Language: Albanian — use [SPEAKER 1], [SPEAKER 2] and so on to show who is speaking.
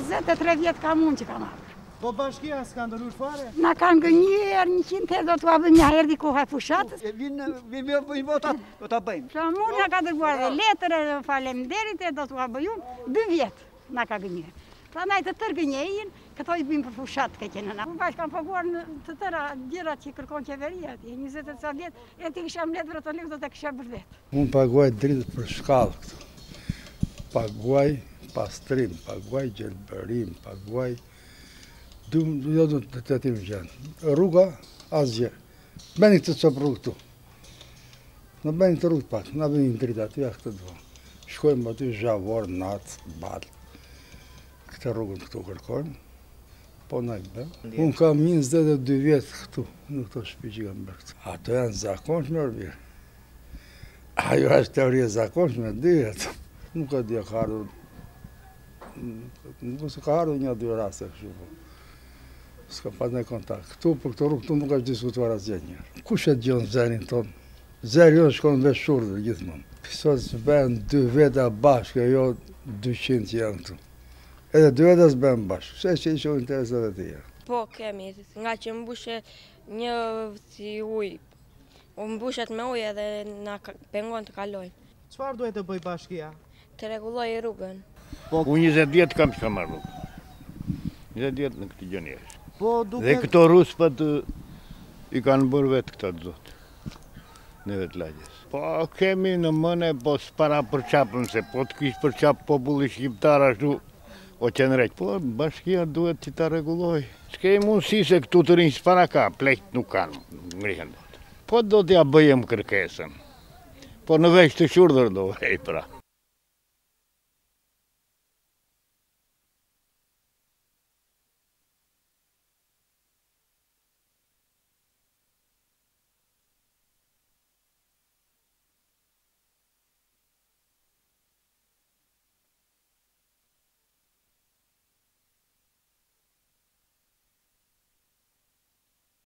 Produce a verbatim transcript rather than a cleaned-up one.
[SPEAKER 1] douăzeci de trei vieți ca munci cam avut.
[SPEAKER 2] Po bashkia s'ka ndërhyrë fare?
[SPEAKER 1] Na kanë gënjer një qind herë do t'u bëjmë një herë diku ha fushat.
[SPEAKER 3] Vinë vinë bëjmë votat, do ta bëjmë.
[SPEAKER 1] Pra mua na ka dërguar dhe letër, faleminderit, do t'u bëjmë dy vjet na ka gënjer. Prandaj të tërë gënjejin, këto i bëjmë për fushat ka qenë na. Bash kanë paguar në të tëra gjërat që kërkon qeveria, njëzet e ca vjet, e ti kisha mbledh për të lekë do ta kisha bërë vet.
[SPEAKER 4] Unë paguaj dritët për shkallë këtu. Paguaj pastrim, paguaj gjelbërim, paguaj jo du të të tim gjenë. Rruga, asgjë. Beni këtë të qëpë rrugë këtu. Në beni të rrugë pak, në beni në dritë aty, a këtë dua. Shkojmë aty zhavor, natë, balë. Këtë rrugën këtu kërkojmë, po në i bëmë. Unë kam njëzdet e dy vjetë këtu, në këto shpi që kam bërë këtu. Ato janë zakonshme, orë. Ajo është teorie zakonshme, dyhet. Nuk e dhja ka ardhur, nuk se ka ardhur një dy raste kështu po. S'ka pas në kontakt. Këtu për këtë rrugë këtu nuk është diskutuar asgjë njërë. Kush e gjonë zërin tonë? Zëri jo shkonë veç shurdër gjithmonë. Pisot që bëhen dy veta bashkë, jo dyqind që janë këtu. Edhe dy veta s'bëhen bashkë. Se që i shohë interesat e tija.
[SPEAKER 5] Po kemi, nga që mbushe një si ujë. U mbushet me ujë edhe na pengon të kalojnë.
[SPEAKER 2] Çfarë duhet të bëj bashkia?
[SPEAKER 5] Të rregulloj rrugën.
[SPEAKER 6] Po unë njëzet vjetë kam që kam marrë rrugë. njëzet vjetë në këtë gjënjesh.
[SPEAKER 2] Po
[SPEAKER 6] Dhe
[SPEAKER 2] duke
[SPEAKER 6] këto ruspët i kanë bërë vetë këta të zotë, në vetë lagjes. Po kemi në mëne, po s'para përqapën, se po të kishë përqapë populli shqiptar ashtu o qenrejt. Po bashkia duhet që ta reguloj. S'ke mundësi se këtu të rinjë s'para ka, plejt nuk kanë, ngrihen do të. Po do t'ja bëjem kërkesën, po në veç të shurdër do vej pra.